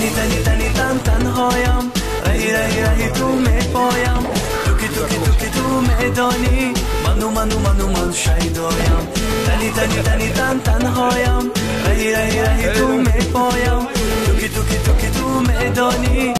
تنی تنی تنی تنهایم، رهی رهی رهی تو میپایم، توکی توکی توکی تو میدانی منو شیدایم. تنی تنی تنی تنهایم، رهی رهی رهی تو میپایم، توکی توکی توکی تو میدانی